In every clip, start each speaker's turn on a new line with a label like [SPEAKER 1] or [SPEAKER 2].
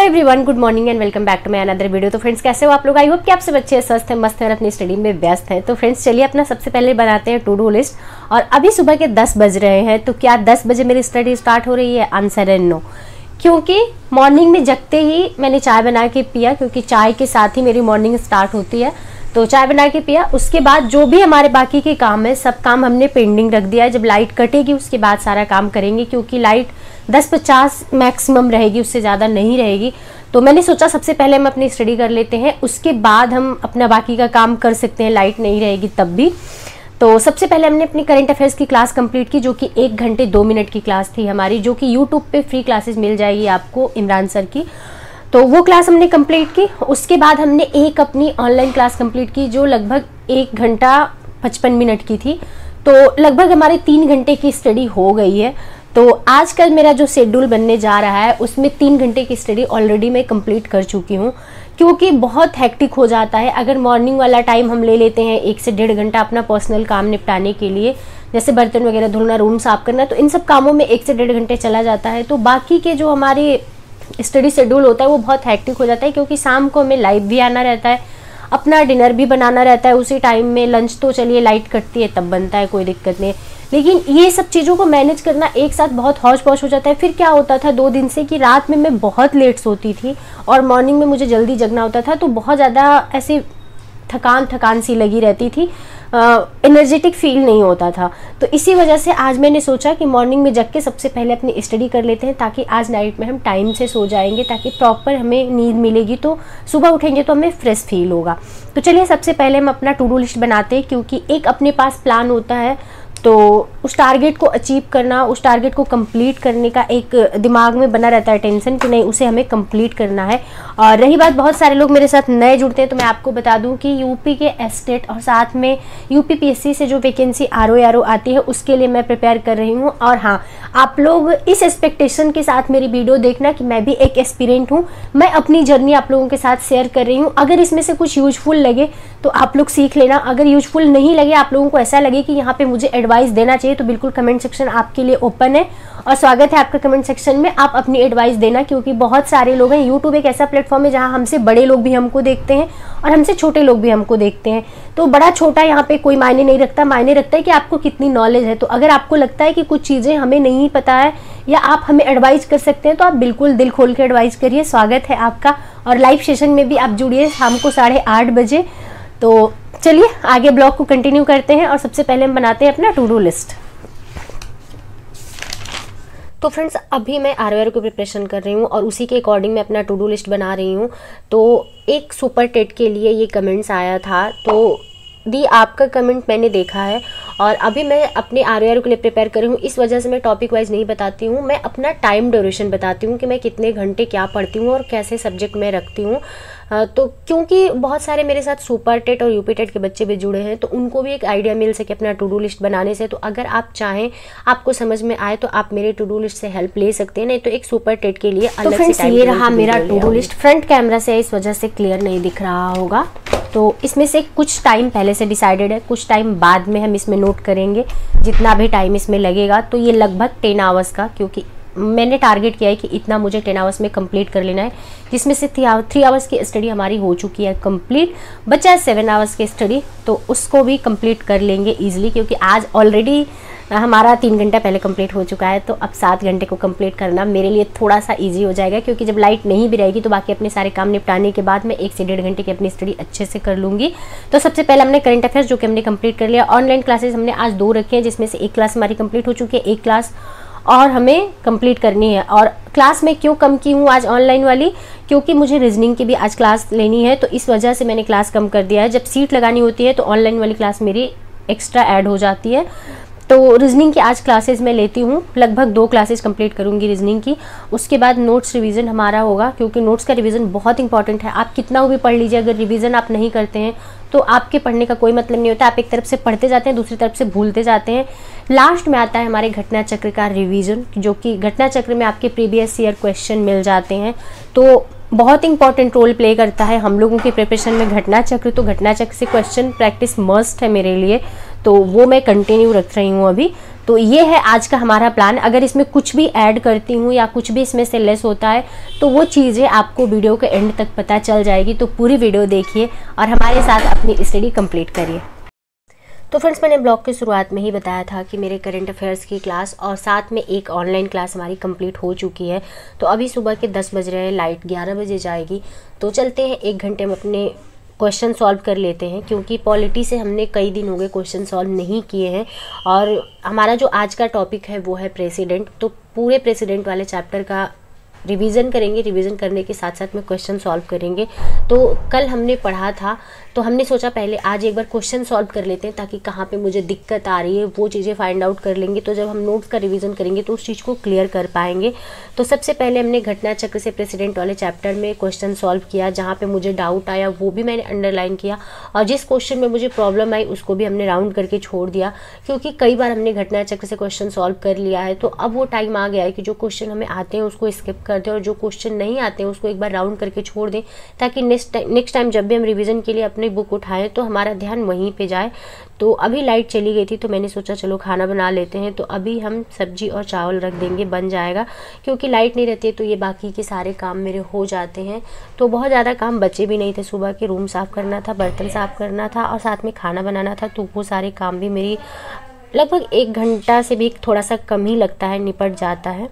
[SPEAKER 1] Everyone, good morning and welcome back to my another video. तो friends, कैसे हो आप लोग? आई होप कि आप सब अच्छे हैं, स्वस्थ हैं, मस्त हैं और अपनी स्टडी में व्यस्त हैं। तो फ्रेंड्स, चलिए अपना सबसे पहले बनाते हैं टू डू लिस्ट। और अभी सुबह के 10 बज रहे हैं, तो क्या 10 बजे मेरी स्टडी स्टार्ट हो रही है? आंसर है नो, क्योंकि मॉर्निंग में जगते ही मैंने चाय बना के पिया, क्योंकि चाय के साथ ही मेरी मॉर्निंग स्टार्ट होती है। तो चाय बना के पिया, उसके बाद जो भी हमारे बाकी के काम है सब काम हमने पेंडिंग रख दिया है। जब लाइट कटेगी उसके बाद सारा काम करेंगे, क्योंकि लाइट 10-50 मैक्सिमम रहेगी, उससे ज़्यादा नहीं रहेगी। तो मैंने सोचा सबसे पहले हम अपनी स्टडी कर लेते हैं, उसके बाद हम अपना बाकी का काम कर सकते हैं, लाइट नहीं रहेगी तब भी। तो सबसे पहले हमने अपनी करंट अफेयर्स की क्लास कंप्लीट की, जो कि 1 घंटे 2 मिनट की क्लास थी हमारी, जो कि यूट्यूब पे फ्री क्लासेस मिल जाएगी आपको इमरान सर की। तो वो क्लास हमने कंप्लीट की। उसके बाद हमने एक अपनी ऑनलाइन क्लास कंप्लीट की, जो लगभग 1 घंटा 55 मिनट की थी। तो लगभग हमारे 3 घंटे की स्टडी हो गई है। तो आजकल मेरा जो शेड्यूल बनने जा रहा है उसमें 3 घंटे की स्टडी ऑलरेडी मैं कंप्लीट कर चुकी हूँ, क्योंकि बहुत हेक्टिक हो जाता है। अगर मॉर्निंग वाला टाइम हम ले लेते हैं 1 से 1.5 घंटा अपना पर्सनल काम निपटाने के लिए, जैसे बर्तन वगैरह धुलना, रूम साफ करना, तो इन सब कामों में 1 से 1.5 घंटे चला जाता है। तो बाकी के जो हमारे स्टडी शेड्यूल होता है वो बहुत हेक्टिक हो जाता है, क्योंकि शाम को हमें लाइव भी आना रहता है, अपना डिनर भी बनाना रहता है उसी टाइम में। लंच तो चलिए लाइट कटती है तब बनता है, कोई दिक्कत नहीं, लेकिन ये सब चीज़ों को मैनेज करना एक साथ बहुत हौच पौच हो जाता है। फिर क्या होता था 2 दिन से कि रात में मैं बहुत लेट सोती थी और मॉर्निंग में मुझे जल्दी जगना होता था, तो बहुत ज़्यादा ऐसे थकान सी लगी रहती थी, एनर्जेटिक फील नहीं होता था। तो इसी वजह से आज मैंने सोचा कि मॉर्निंग में जग के सबसे पहले अपनी स्टडी कर लेते हैं, ताकि आज नाइट में हम टाइम से सो जाएंगे, ताकि प्रॉपर हमें नींद मिलेगी, तो सुबह उठेंगे तो हमें फ्रेश फील होगा। तो चलिए सबसे पहले हम अपना टू डू लिस्ट बनाते हैं, क्योंकि एक अपने पास प्लान होता है, तो उस टारगेट को अचीव करना, उस टारगेट को कंप्लीट करने का एक दिमाग में बना रहता है टेंशन कि नहीं, उसे हमें कंप्लीट करना है। और रही बात, बहुत सारे लोग मेरे साथ नए जुड़ते हैं, तो मैं आपको बता दूं कि यूपी के एस्टेट और साथ में यूपी पीएससी से जो वैकेंसी आरओ आती है उसके लिए मैं प्रिपेयर कर रही हूँ। और हाँ, आप लोग इस एक्सपेक्टेशन के साथ मेरी वीडियो देखना कि मैं भी एक एस्पिरेंट हूँ, मैं अपनी जर्नी आप लोगों के साथ शेयर कर रही हूँ। अगर इसमें से कुछ यूजफुल लगे तो आप लोग सीख लेना, अगर यूजफुल नहीं लगे, आप लोगों को ऐसा लगे कि यहाँ पे मुझे एडवाइस देना चाहिए, तो बिल्कुल कमेंट सेक्शन आपके लिए ओपन है और स्वागत है आपका कमेंट सेक्शन में। आप अपनी एडवाइस देना, क्योंकि बहुत सारे लोग हैं। यूट्यूब एक ऐसा प्लेटफॉर्म है जहाँ हमसे बड़े लोग भी हमको देखते हैं और हमसे छोटे लोग भी हमको देखते हैं। तो बड़ा छोटा यहाँ पे कोई मायने नहीं रखता, मायने रखता है कि आपको कितनी नॉलेज है। तो अगर आपको लगता है कि कुछ चीज़ें हमें नहीं पता है या आप हमें एडवाइस कर सकते हैं, तो आप बिल्कुल दिल खोल के एडवाइस करिए, स्वागत है आपका। और लाइव सेशन में भी आप जुड़िए शाम को 8:30 बजे। तो चलिए आगे ब्लॉग को कंटिन्यू करते हैं, और सबसे पहले हम बनाते हैं अपना टू डू लिस्ट। तो फ्रेंड्स, अभी मैं आरओआर की प्रिपरेशन कर रही हूँ और उसी के अकॉर्डिंग मैं अपना टू डू लिस्ट बना रही हूँ। तो एक सुपर टेट के लिए ये कमेंट्स आया था, तो दी आपका कमेंट मैंने देखा है, और अभी मैं अपने आरओआर के लिए प्रिपेयर कर रही हूँ। इस वजह से मैं टॉपिक वाइज नहीं बताती हूँ, मैं अपना टाइम ड्यूरेशन बताती हूँ कि मैं कितने घंटे क्या पढ़ती हूँ और कैसे सब्जेक्ट में रखती हूँ। तो क्योंकि बहुत सारे मेरे साथ सुपर टेट और यूपी टेट के बच्चे भी जुड़े हैं, तो उनको भी एक आइडिया मिल सके अपना टू डू लिस्ट बनाने से। तो अगर आप चाहें, आपको समझ में आए, तो आप मेरे टू डू लिस्ट से हेल्प ले सकते हैं, नहीं तो एक सुपर टेट के लिए अलग से टाइम। ये रहा मेरा to do list. Front camera से इस वजह से क्लियर नहीं दिख रहा होगा, तो इसमें से कुछ टाइम पहले से डिसाइडेड है, कुछ टाइम बाद में हम इसमें नोट करेंगे, जितना भी टाइम इसमें लगेगा। तो ये लगभग 10 आवर्स का, क्योंकि मैंने टारगेट किया है कि इतना मुझे 10 आवर्स में कंप्लीट कर लेना है, जिसमें से 3 आवर्स की स्टडी हमारी हो चुकी है कंप्लीट। बचा है 7 आवर्स की स्टडी, तो उसको भी कंप्लीट कर लेंगे ईजिली, क्योंकि आज ऑलरेडी हमारा 3 घंटा पहले कंप्लीट हो चुका है। तो अब 7 घंटे को कंप्लीट करना मेरे लिए थोड़ा सा ईजी हो जाएगा, क्योंकि जब लाइट नहीं भी रहेगी तो बाकी अपने सारे काम निपटाने के बाद मैं 1 से 1.5 घंटे की अपनी स्टडी अच्छे से कर लूँगी। तो सबसे पहले हमने करंट अफेयर्स, जो कि हमने कंप्लीट कर लिया। ऑनलाइन क्लासेस हमने आज 2 रखी हैं, जिसमें से एक क्लास हमारी कंप्लीट हो चुकी है, एक क्लास और हमें कंप्लीट करनी है। और क्लास में क्यों कम की हूँ आज ऑनलाइन वाली, क्योंकि मुझे रीजनिंग की भी आज क्लास लेनी है, तो इस वजह से मैंने क्लास कम कर दिया है। जब सीट लगानी होती है तो ऑनलाइन वाली क्लास मेरी एक्स्ट्रा ऐड हो जाती है। तो रीजनिंग की आज क्लासेस मैं लेती हूँ, लगभग 2 क्लासेस कंप्लीट करूँगी रीजनिंग की। उसके बाद नोट्स रिवीजन हमारा होगा, क्योंकि नोट्स का रिवीजन बहुत इंपॉर्टेंट है। आप कितना भी पढ़ लीजिए, अगर रिवीजन आप नहीं करते हैं तो आपके पढ़ने का कोई मतलब नहीं होता। आप एक तरफ से पढ़ते जाते हैं, दूसरी तरफ से भूलते जाते हैं। लास्ट में आता है हमारे घटना चक्र का रिवीजन, जो कि घटना चक्र में आपके प्रीवियस ईयर क्वेश्चन मिल जाते हैं, तो बहुत इंपॉर्टेंट रोल प्ले करता है हम लोगों की प्रिपरेशन में घटना चक्र। तो घटना चक्र से क्वेश्चन प्रैक्टिस मस्ट है मेरे लिए। तो वो मैं कंटिन्यू रख रही हूँ अभी। तो ये है आज का हमारा प्लान। अगर इसमें कुछ भी ऐड करती हूँ या कुछ भी इसमें से लेस होता है तो वो चीज़ें आपको वीडियो के एंड तक पता चल जाएगी। तो पूरी वीडियो देखिए और हमारे साथ अपनी स्टडी कंप्लीट करिए। तो फ्रेंड्स, मैंने ब्लॉग की शुरुआत में ही बताया था कि मेरे करंट अफेयर्स की क्लास और साथ में एक ऑनलाइन क्लास हमारी कंप्लीट हो चुकी है। तो अभी सुबह के 10 बज रहे हैं, लाइट 11 बजे जाएगी। तो चलते हैं, 1 घंटे में अपने क्वेश्चन सॉल्व कर लेते हैं, क्योंकि पॉलिटी से हमने कई दिन हो गए क्वेश्चन सॉल्व नहीं किए हैं। और हमारा जो आज का टॉपिक है वो है प्रेसिडेंट। तो पूरे प्रेसिडेंट वाले चैप्टर का रिवीजन करेंगे। रिवीजन करने के साथ साथ में क्वेश्चन सॉल्व करेंगे। तो कल हमने पढ़ा था, तो हमने सोचा पहले आज एक बार क्वेश्चन सॉल्व कर लेते हैं, ताकि कहाँ पे मुझे दिक्कत आ रही है वो चीज़ें फाइंड आउट कर लेंगे। तो जब हम नोट्स का रिवीजन करेंगे तो उस चीज़ को क्लियर कर पाएंगे। तो सबसे पहले हमने घटना चक्र से प्रेसिडेंट वाले चैप्टर में क्वेश्चन सॉल्व किया। जहाँ पे मुझे डाउट आया वो भी मैंने अंडरलाइन किया, और जिस क्वेश्चन में मुझे प्रॉब्लम आई उसको भी हमने राउंड करके छोड़ दिया, क्योंकि कई बार हमने घटना चक्र से क्वेश्चन सॉल्व कर लिया है। तो अब वो टाइम आ गया है कि जो क्वेश्चन हमें आते हैं उसको स्किप कर दें, और जो क्वेश्चन नहीं आते हैं उसको एक बार राउंड करके छोड़ दें, ताकि नेक्स्ट टाइम जब भी हम रिवीजन के लिए अपनी बुक उठाएं तो हमारा ध्यान वहीं पे जाए। तो अभी लाइट चली गई थी, तो मैंने सोचा चलो खाना बना लेते हैं। तो अभी हम सब्जी और चावल रख देंगे, बन जाएगा, क्योंकि लाइट नहीं रहती है तो ये बाकी के सारे काम मेरे हो जाते हैं। तो बहुत ज़्यादा काम बचे भी नहीं थे, सुबह के रूम साफ़ करना था, बर्तन साफ़ करना था और साथ में खाना बनाना था। तो वो सारे काम भी मेरी लगभग 1 घंटा से भी थोड़ा सा कम ही लगता है, निपट जाता है।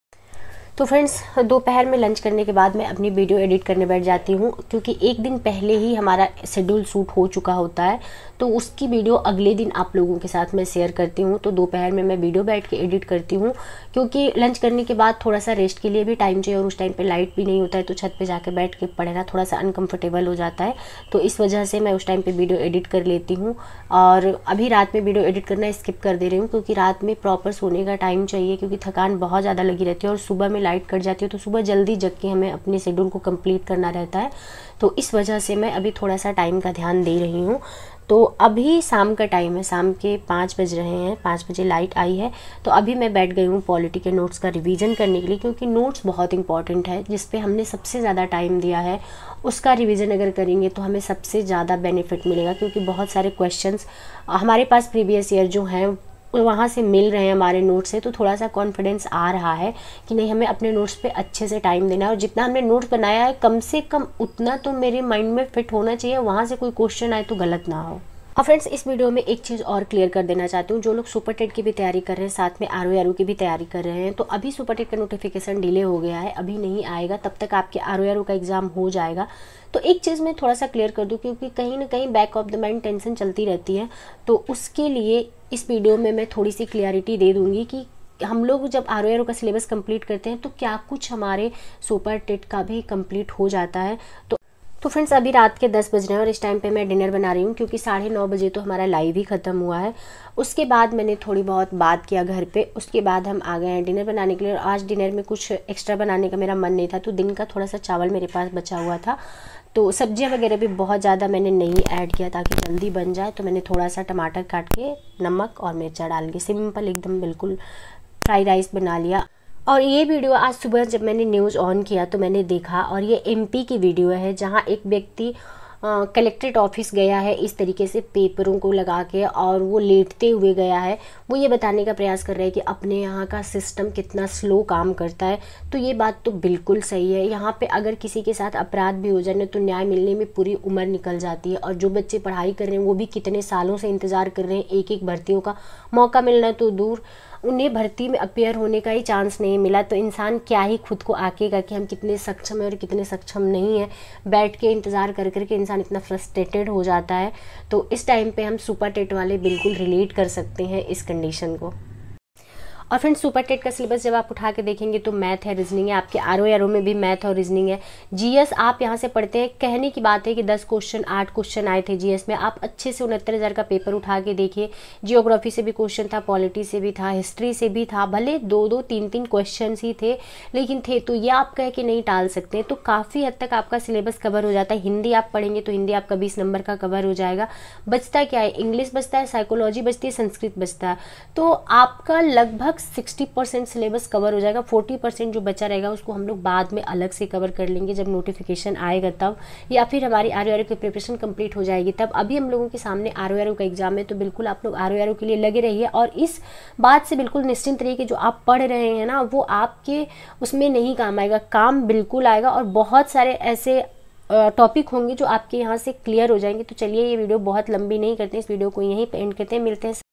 [SPEAKER 1] तो फ्रेंड्स, दोपहर में लंच करने के बाद मैं अपनी वीडियो एडिट करने बैठ जाती हूँ, क्योंकि एक दिन पहले ही हमारा शेड्यूल शूट हो चुका होता है। तो उसकी वीडियो अगले दिन आप लोगों के साथ मैं शेयर करती हूँ। तो दोपहर में मैं वीडियो बैठ के एडिट करती हूँ, क्योंकि लंच करने के बाद थोड़ा सा रेस्ट के लिए भी टाइम चाहिए, और उस टाइम पे लाइट भी नहीं होता है, तो छत पे जाके बैठ के पढ़ना थोड़ा सा अनकम्फर्टेबल हो जाता है। तो इस वजह से मैं उस टाइम पे वीडियो एडिट कर लेती हूँ। और अभी रात में वीडियो एडिट करना स्किप कर दे रही हूँ, क्योंकि रात में प्रॉपर सोने का टाइम चाहिए, क्योंकि थकान बहुत ज़्यादा लगी रहती है और सुबह में लाइट कट जाती है। तो सुबह जल्दी जग के हमें अपने शेड्यूल को कंप्लीट करना रहता है। तो इस वजह से मैं अभी थोड़ा सा टाइम का ध्यान दे रही हूँ। तो अभी शाम का टाइम है, शाम के 5 बज रहे हैं, 5 बजे लाइट आई है। तो अभी मैं बैठ गई हूँ पॉलिटी के नोट्स का रिवीजन करने के लिए, क्योंकि नोट्स बहुत इंपॉर्टेंट है, जिस पे हमने सबसे ज़्यादा टाइम दिया है उसका रिवीजन अगर करेंगे तो हमें सबसे ज़्यादा बेनिफिट मिलेगा। क्योंकि बहुत सारे क्वेश्चंस हमारे पास प्रीवियस ईयर जो हैं वहाँ से मिल रहे हैं हमारे नोट्स से। तो थोड़ा सा कॉन्फिडेंस आ रहा है कि नहीं, हमें अपने नोट्स पे अच्छे से टाइम देना है, और जितना हमने नोट्स बनाया है कम से कम उतना तो मेरे माइंड में फिट होना चाहिए, वहाँ से कोई क्वेश्चन आए तो गलत ना हो। और फ्रेंड्स, इस वीडियो में एक चीज़ और क्लियर कर देना चाहती हूँ। जो लोग सुपर टेट की भी तैयारी कर रहे हैं, साथ में आरओ की भी तैयारी कर रहे हैं, तो अभी सुपर टेट का नोटिफिकेशन डिले हो गया है, अभी नहीं आएगा, तब तक आपके आरओ का एग्ज़ाम हो जाएगा। तो एक चीज़ मैं थोड़ा सा क्लियर कर दूँ, क्योंकि कहीं ना कहीं back of the mind tension चलती रहती है। तो उसके लिए इस वीडियो में मैं थोड़ी सी क्लियरिटी दे दूँगी कि हम लोग जब आरओ का सिलेबस कंप्लीट करते हैं तो क्या कुछ हमारे सुपर टेट का भी कंप्लीट हो जाता है। तो फ्रेंड्स, अभी रात के 10 बज रहे हैं और इस टाइम पे मैं डिनर बना रही हूँ, क्योंकि 9:30 बजे तो हमारा लाइव ही ख़त्म हुआ है। उसके बाद मैंने थोड़ी बहुत बात किया घर पे, उसके बाद हम आ गए हैं डिनर बनाने के लिए। और आज डिनर में कुछ एक्स्ट्रा बनाने का मेरा मन नहीं था, तो दिन का थोड़ा सा चावल मेरे पास बचा हुआ था। तो सब्जियां वगैरह भी बहुत ज़्यादा मैंने नहीं ऐड किया ताकि जल्दी बन जाए। तो मैंने थोड़ा सा टमाटर काट के, नमक और मिर्चा डाल के सिंपल एकदम बिल्कुल फ्राइड राइस बना लिया। और ये वीडियो आज सुबह जब मैंने न्यूज़ ऑन किया तो मैंने देखा, और ये एमपी की वीडियो है, जहाँ एक व्यक्ति कलेक्ट्रेट ऑफिस गया है इस तरीके से पेपरों को लगा के, और वो लेटते हुए गया है। वो ये बताने का प्रयास कर रहा है कि अपने यहाँ का सिस्टम कितना स्लो काम करता है। तो ये बात तो बिल्कुल सही है। यहाँ पे अगर किसी के साथ अपराध भी हो जाए तो न्याय मिलने में पूरी उम्र निकल जाती है। और जो बच्चे पढ़ाई कर रहे हैं वो भी कितने सालों से इंतज़ार कर रहे हैं, एक भर्तियों का मौका मिलना तो दूर, उन्हें भर्ती में अपेयर होने का ही चांस नहीं मिला। तो इंसान क्या ही खुद को आकेगा कि हम कितने सक्षम हैं और कितने सक्षम नहीं हैं। बैठ के इंतज़ार कर करके इंसान इतना फ्रस्ट्रेटेड हो जाता है। तो इस टाइम पे हम सुपर टेट वाले बिल्कुल रिलेट कर सकते हैं इस कंडीशन को। और फ्रेंड्स, सुपर टेट का सिलेबस जब आप उठा के देखेंगे तो मैथ है, रीजनिंग है, आपके आरओ में भी मैथ और रीजनिंग है। जीएस आप यहाँ से पढ़ते हैं, कहने की बात है कि 10 क्वेश्चन 8 क्वेश्चन आए थे जीएस में। आप अच्छे से 69,000 का पेपर उठा के देखिए। जियोग्राफी से भी क्वेश्चन था, पॉलिटी से भी था, हिस्ट्री से भी था, भले 2-2 3-3 क्वेश्चन ही थे, लेकिन थे। तो ये आप कह के नहीं टाल सकते। तो काफ़ी हद तक आपका सिलेबस कवर हो जाता है। हिंदी आप पढ़ेंगे तो हिंदी आपका 20 नंबर का कवर हो जाएगा। बचता क्या है? इंग्लिश बचता है, साइकोलॉजी बचती है, संस्कृत बचता है। तो आपका लगभग लगभग 60% सिलेबस कवर हो जाएगा। 40% जो बचा रहेगा उसको हम लोग बाद में अलग से कवर कर लेंगे जब नोटिफिकेशन आएगा तब, या फिर हमारी RORO की प्रिपरेशन कंप्लीट हो जाएगी तब। अभी हम लोगों के सामने RORO का एग्जाम है, तो बिल्कुल आप लोग RORO के लिए लगे रहिए और इस बात से बिल्कुल निश्चिंत रहिए कि जो आप पढ़ रहे हैं ना वो आपके उसमें नहीं काम आएगा, काम बिल्कुल आएगा और बहुत सारे ऐसे टॉपिक होंगे जो आपके यहाँ से क्लियर हो जाएंगे। तो चलिए ये वीडियो बहुत लंबी नहीं करते, इस वीडियो को यहीं पे एंड करते हैं, मिलते हैं